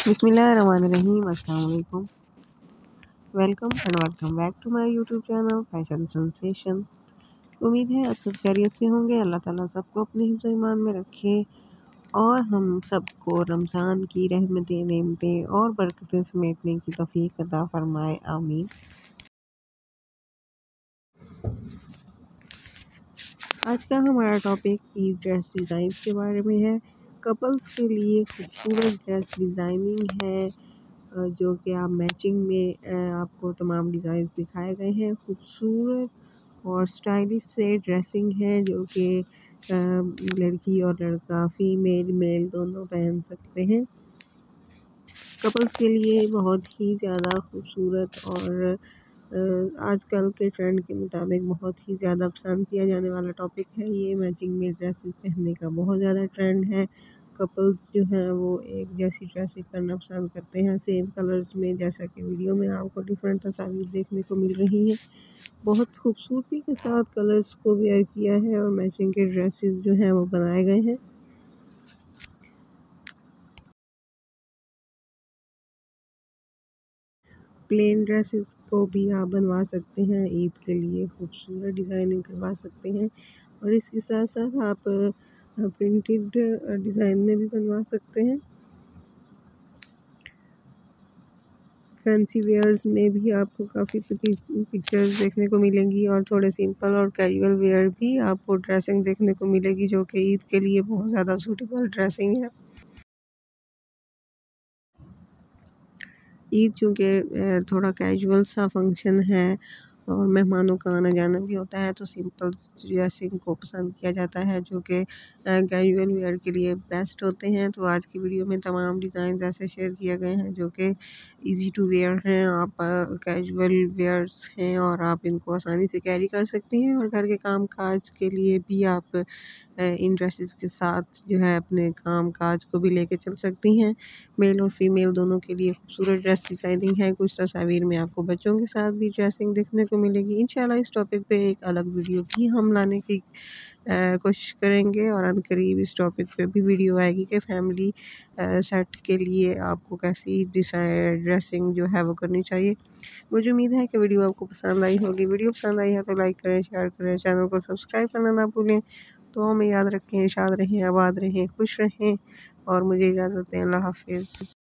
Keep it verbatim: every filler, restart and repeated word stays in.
बिस्मिल्लाहिर्रहमानिर्रहीम। अस्सलाम वालेकुम। Welcome and welcome back to my YouTube channel fashion sensation. उम्मीद है आप सब खैरियत से होंगे। अल्लाह ताला सबको अपने हिफ्ज़ ईमान में रखे और हम सबको रमज़ान की रहमतें, नेमतें और बरकतें समेटने की तौफीक अता फरमाए, आमीन। आज का हमारा टॉपिक ईद ड्रेस डिज़ाइंस के बारे में है। कपल्स के लिए खूबसूरत ड्रेस डिज़ाइनिंग है जो कि आप मैचिंग में आपको तमाम डिज़ाइंस दिखाए गए हैं। खूबसूरत और स्टाइलिश से ड्रेसिंग है जो कि लड़की और लड़का, फीमेल मेल दोनों पहन सकते हैं। कपल्स के लिए बहुत ही ज़्यादा खूबसूरत और आजकल के ट्रेंड के मुताबिक बहुत ही ज़्यादा पसंद किया जाने वाला टॉपिक है ये। मैचिंग में ड्रेसेस पहनने का बहुत ज़्यादा ट्रेंड है। कपल्स जो हैं वो एक जैसी ड्रेसेस पहनना पसंद करते हैं, सेम कलर्स में, जैसा कि वीडियो में आपको डिफरेंट तस्वीर देखने को मिल रही हैं। बहुत खूबसूरती के साथ कलर्स को वेयर किया है और मैचिंग के ड्रेसेस जो हैं वो बनाए गए हैं। प्लेन ड्रेसेस को भी आप बनवा सकते हैं, ईद के लिए खूबसूरत डिज़ाइनिंग करवा सकते हैं और इसके साथ साथ आप प्रिंटेड डिज़ाइन में भी बनवा सकते हैं। फैंसी वेयर्स में भी आपको काफ़ी पिक्चर्स देखने को मिलेंगी और थोड़े सिंपल और कैजुअल वेयर भी आपको ड्रेसिंग देखने को मिलेगी जो कि ईद के लिए बहुत ज़्यादा सूटेबल ड्रेसिंग है। ईद चूँकि थोड़ा कैजुअल सा फंक्शन है और मेहमानों का आना जाना भी होता है तो सिंपल ड्रेसिंग को पसंद किया जाता है जो कि कैजुअल वेयर के लिए बेस्ट होते हैं। तो आज की वीडियो में तमाम डिज़ाइन ऐसे शेयर किए गए हैं जो कि इजी टू वेयर हैं। आप कैजुअल वेयर्स हैं और आप इनको आसानी से कैरी कर सकती हैं और घर के काम काज के लिए भी आप इन ड्रेसेस के साथ जो है अपने काम काज को भी लेके चल सकती हैं। मेल और फीमेल दोनों के लिए खूबसूरत ड्रेस डिज़ाइनिंग है। कुछ तस्वीर में आपको बच्चों के साथ भी ड्रेसिंग देखने को मिलेगी। इंशाल्लाह इस टॉपिक पे एक अलग वीडियो भी हम लाने की कोशिश करेंगे और अनकरीब इस टॉपिक पे भी वीडियो आएगी कि फैमिली सेट के लिए आपको कैसी ड्रेसिंग जो है वो करनी चाहिए। मुझे उम्मीद है कि वीडियो आपको पसंद आई होगी। वीडियो पसंद आई है तो लाइक करें, शेयर करें, चैनल को सब्सक्राइब करना ना भूलें। तो हमें याद रखें, शाद रहें, आबाद रहें, खुश रहें और मुझे इजाज़त दें। अल्लाह हाफिज़।